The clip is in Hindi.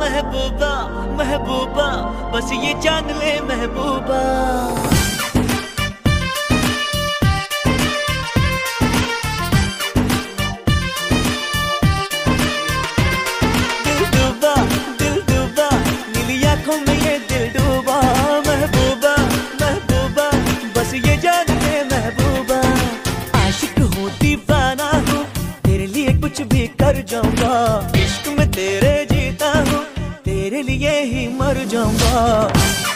महबूबा महबूबा, बस ये जान ले महबूबा। दिल डूबा नीली आंखों में ये दिल डूबा। महबूबा महबूबा, बस ये जान ले महबूबा। आशिक हूँ दीवाना हूँ, तेरे लिए कुछ भी कर जाऊंगा। इश्क में तेरे जीता हूँ, तेरे लिए ही मर जाऊंगा।